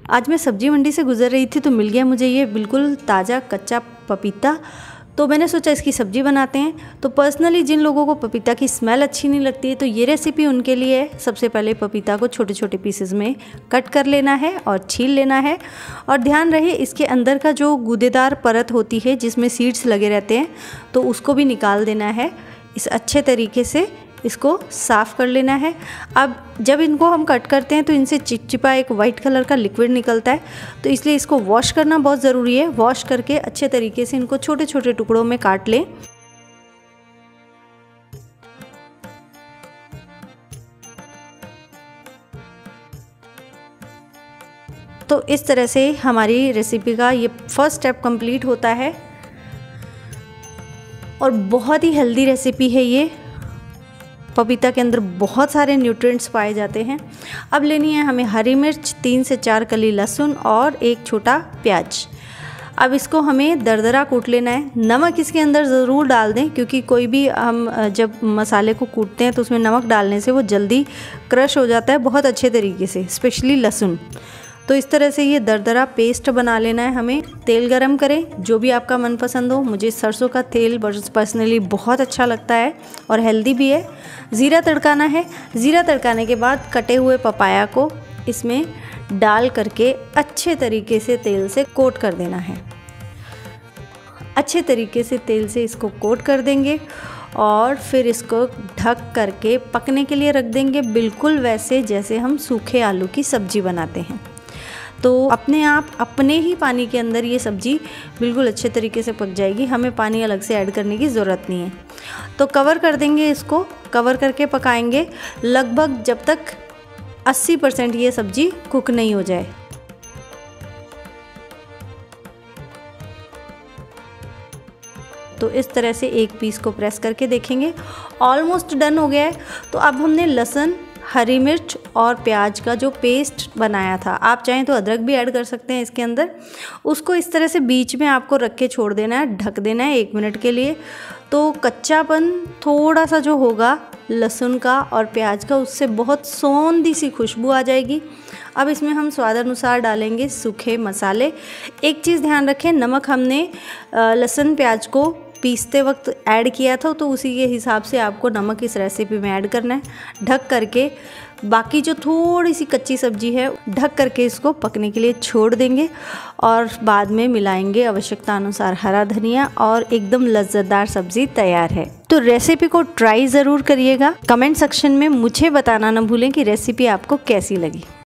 आज मैं सब्जी मंडी से गुजर रही थी तो मिल गया मुझे ये बिल्कुल ताज़ा कच्चा पपीता। तो मैंने सोचा इसकी सब्ज़ी बनाते हैं। तो पर्सनली जिन लोगों को पपीता की स्मेल अच्छी नहीं लगती है तो ये रेसिपी उनके लिए है। सबसे पहले पपीता को छोटे छोटे पीसेस में कट कर लेना है और छील लेना है। और ध्यान रहे इसके अंदर का जो गूदेदार परत होती है जिसमें सीड्स लगे रहते हैं तो उसको भी निकाल देना है। इस अच्छे तरीके से इसको साफ़ कर लेना है। अब जब इनको हम कट करते हैं तो इनसे चिपचिपा एक वाइट कलर का लिक्विड निकलता है, तो इसलिए इसको वॉश करना बहुत ज़रूरी है। वॉश करके अच्छे तरीके से इनको छोटे छोटे टुकड़ों में काट लें। तो इस तरह से हमारी रेसिपी का ये फर्स्ट स्टेप कंप्लीट होता है और बहुत ही हेल्दी रेसिपी है ये। पपीता के अंदर बहुत सारे न्यूट्रिएंट्स पाए जाते हैं। अब लेनी है हमें हरी मिर्च, 3 से 4 कली लहसुन और एक छोटा प्याज। अब इसको हमें दरदरा कूट लेना है। नमक इसके अंदर ज़रूर डाल दें क्योंकि कोई भी हम जब मसाले को कूटते हैं तो उसमें नमक डालने से वो जल्दी क्रश हो जाता है बहुत अच्छे तरीके से, स्पेशली लहसुन। तो इस तरह से ये दरदरा पेस्ट बना लेना है हमें। तेल गरम करें जो भी आपका मनपसंद हो। मुझे सरसों का तेल पर्सनली बहुत अच्छा लगता है और हेल्दी भी है। ज़ीरा तड़काना है। ज़ीरा तड़काने के बाद कटे हुए पपाया को इसमें डाल करके अच्छे तरीके से तेल से कोट कर देना है। अच्छे तरीके से तेल से इसको कोट कर देंगे और फिर इसको ढक करके पकने के लिए रख देंगे, बिल्कुल वैसे जैसे हम सूखे आलू की सब्ज़ी बनाते हैं। तो अपने आप अपने ही पानी के अंदर ये सब्ज़ी बिल्कुल अच्छे तरीके से पक जाएगी। हमें पानी अलग से ऐड करने की ज़रूरत नहीं है। तो कवर कर देंगे, इसको कवर करके पकाएंगे लगभग जब तक 80% ये सब्ज़ी कुक नहीं हो जाए। तो इस तरह से एक पीस को प्रेस करके देखेंगे, ऑलमोस्ट डन हो गया है। तो अब हमने लहसुन, हरी मिर्च और प्याज का जो पेस्ट बनाया था, आप चाहें तो अदरक भी ऐड कर सकते हैं इसके अंदर, उसको इस तरह से बीच में आपको रख के छोड़ देना है, ढक देना है 1 मिनट के लिए। तो कच्चापन थोड़ा सा जो होगा लहसुन का और प्याज का, उससे बहुत सौंधी सी खुशबू आ जाएगी। अब इसमें हम स्वाद अनुसार डालेंगे सूखे मसाले। एक चीज़ ध्यान रखें, नमक हमने लहसुन प्याज को पीसते वक्त ऐड किया था तो उसी के हिसाब से आपको नमक इस रेसिपी में ऐड करना है। ढक करके बाकी जो थोड़ी सी कच्ची सब्जी है ढक करके इसको पकने के लिए छोड़ देंगे और बाद में मिलाएंगे आवश्यकता अनुसार हरा धनिया और एकदम लज्जतदार सब्जी तैयार है। तो रेसिपी को ट्राई ज़रूर करिएगा। कमेंट सेक्शन में मुझे बताना ना भूलें कि रेसिपी आपको कैसी लगी।